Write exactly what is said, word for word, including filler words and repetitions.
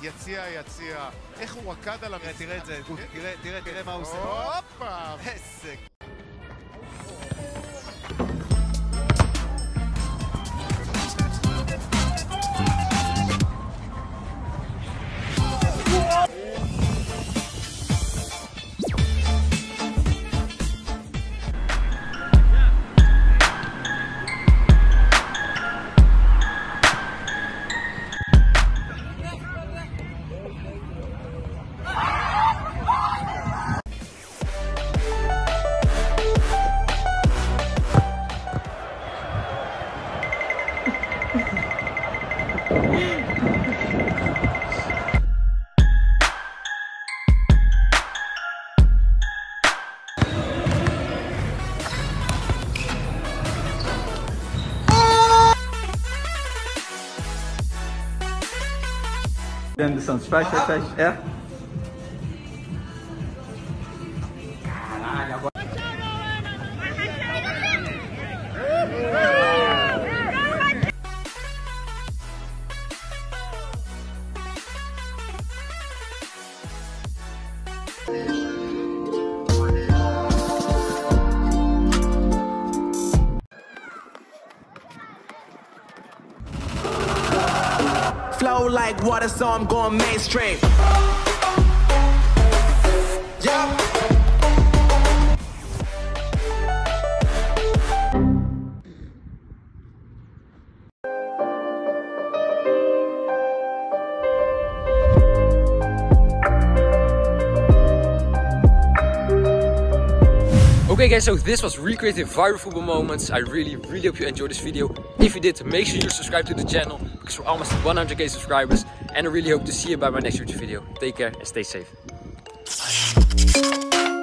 יציע, יציע. איך הוא רקד על המציע? תראה את זה, תראה, תראה, תראה מה הוא עושה. הופה! איזה... Dentro do Santos, faz, faz, faz, é. Caralho, agora. Flow like water, so I'm going mainstream. Yeah. Okay guys, so this was recreating viral football moments. I really, really hope you enjoyed this video. If you did, make sure you subscribe to the channel because we're almost at one hundred K subscribers. And I really hope to see you by my next YouTube video. Take care and stay safe.